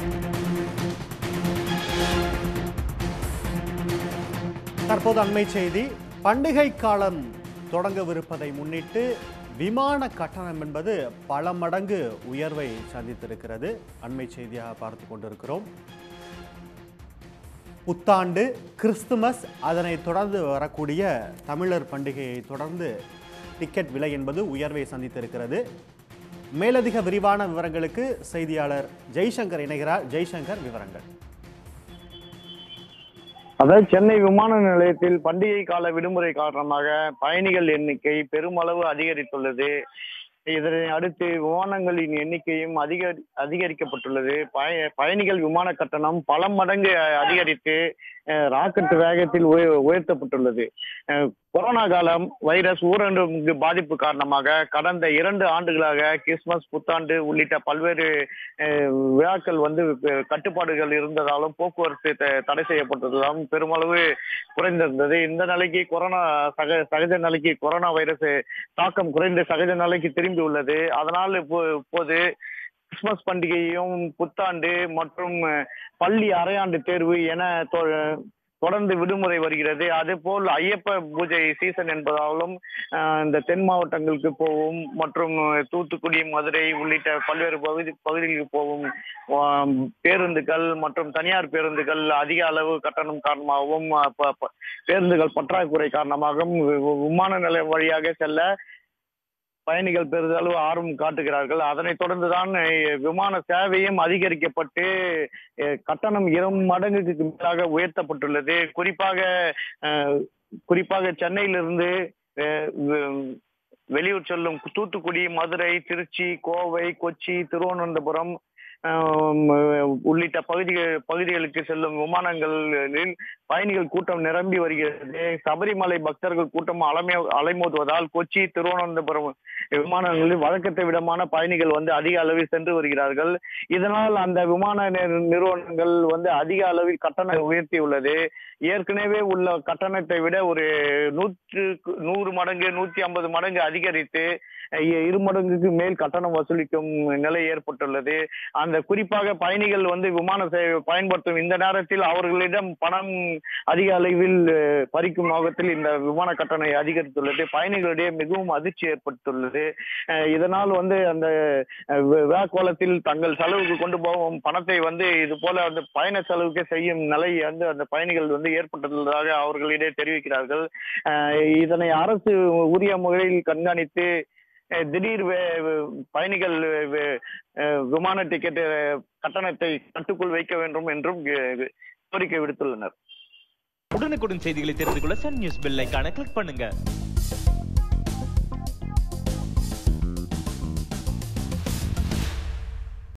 தற்போது அண்மை செய்தி. பண்டிகை காலம் தொடங்கவிருப்பதை முன்னிட்டு விமான கட்டணம் என்பது பல மடங்கு உயர்வை சந்தித்திருக்கிறது. அண்மை செய்தியாக பார்த்து கொண்டிருக்கிறோம். புத்தாண்டு, கிறிஸ்துமஸ், அதனை தொடர்ந்து வரக்கூடிய தமிழர் பண்டிகையை தொடர்ந்து டிக்கெட் விலை என்பது உயர்வை சந்தித்திருக்கிறது. மேலதிக விரிவான விவரங்களுக்கு செய்தியாளர் ஜெய்சங்கர் இணைகிறார். ஜெய்சங்கர், விவரங்கள். அதாவது சென்னை விமான நிலையத்தில் பண்டிகை கால விடுமுறை காரணமாக பயணிகள் எண்ணிக்கை பெருமளவு அதிகரித்துள்ளது. இதனை அடுத்து விமானங்களின் எண்ணிக்கையும் அதிகரிக்கப்பட்டுள்ளது. பயணிகள் விமான கட்டணம் பல மடங்கு அதிகரித்து ராக்கெட் வேகத்தில் உயர்த்தப்பட்டுள்ளது. கொரோனா காலம் வைரஸ் ஊரடங்கு பாதிப்பு காரணமாக கடந்த 2 ஆண்டுகளாக கிறிஸ்துமஸ், புத்தாண்டு உள்ளிட்ட பல்வேறு விழாக்கள் கட்டுப்பாடுகள் இருந்ததாலும் போக்குவரத்து தடை செய்யப்பட்டதாலும் பெருமளவு குறைந்திருந்தது. இந்த நிலைக்கு சகஜ நிலைக்கு கொரோனா வைரஸ் தாக்கம் குறைந்து சகஜ நிலைக்கு திரும்பி உள்ளது. அதனால் இப்போது கிறிஸ்துமஸ் பண்டிகையும், புத்தாண்டு மற்றும் பள்ளி அரையாண்டு தேர்வு என தொடர்ந்து விடுமுறை வருகிறது. அதே போல் ஐயப்ப பூஜை சீசன் என்பதாலும் இந்த தென் மாவட்டங்களுக்கு போகும் மற்றும் தூத்துக்குடி, மதுரை உள்ளிட்ட பல்வேறு பகுதிகளுக்கு போகும் பேருந்துகள் மற்றும் தனியார் பேருந்துகள் அதிக அளவு கட்டணம் காரணமாகவும் பேருந்துகள் பற்றாக்குறை காரணமாகவும் விமான நிலையம் வழியாக செல்ல பயணிகள் பெரிதளவு ஆர்வம் காட்டுகிறார்கள். அதனைத் தொடர்ந்துதான் விமான சேவையும் அதிகரிக்கப்பட்டு கட்டணம் 2 மடங்குக்கு மேலாக உயர்த்தப்பட்டுள்ளது. குறிப்பாக சென்னையிலிருந்து வெளியூர் செல்லும் தூத்துக்குடி, மதுரை, திருச்சி, கோவை, கொச்சி, திருவனந்தபுரம் உள்ளிட்ட பகுதிகளுக்கு செல்லும் விமானங்களில் பயணிகள் கூட்டம் நிரம்பி வருகிறது. சபரிமலை பக்தர்கள் கூட்டம் அலைமோதுவதால் கொச்சி, திருவனந்தபுரம் விமானங்களில் வழக்கத்தை விடமான பயணிகள் அதிக அளவில் சென்று வருகிறார்கள். இதனால் அந்த விமான நிறுவனங்கள் அதிக அளவில் கட்டணம் உயர்த்தியுள்ளது. ஏற்கனவே உள்ள கட்டணத்தை விட ஒரு 100 மடங்கு 150 மடங்கு அதிகரித்து 2 மடங்குக்கு மேல் கட்டணம் வசூலிக்கும் நிலை ஏற்பட்டுள்ளது. அந்த குறிப்பாக பயணிகள் விமான சேவை பயன்படுத்தும் இந்த நேரத்தில் அவர்களிடம் பணம் அதிக அளவில் பறிக்கும் நோக்கத்தில் இந்த விமான கட்டணம் அதிகரித்துள்ளது. பயணிகளிடையே மிகவும் அதிர்ச்சி ஏற்பட்டுள்ளது. இதனால் அந்த விழாக்கோலத்தில் தங்கள் செலவுக்கு கொண்டு போகும் பணத்தை இது போல பயண செலவுக்கு செய்யும் நிலை அந்த பயணிகள் ஏற்பட்டுள்ளதாக அவர்களிடையே தெரிவிக்கிறார்கள். இதனை அரசு உரிய முறையில் கண்காணித்து திடீர் பயணிகள் விமான டிக்கெட் கட்டணத்தை கட்டுக்குள் வைக்க வேண்டும் என்றும் கோரிக்கை விடுத்துள்ளனர். உடனுக்குடன் செய்திகளை தெரிந்து கொள்ள சன் நியூஸ் பெல் ஐகானை கிளிக் பண்ணுங்க.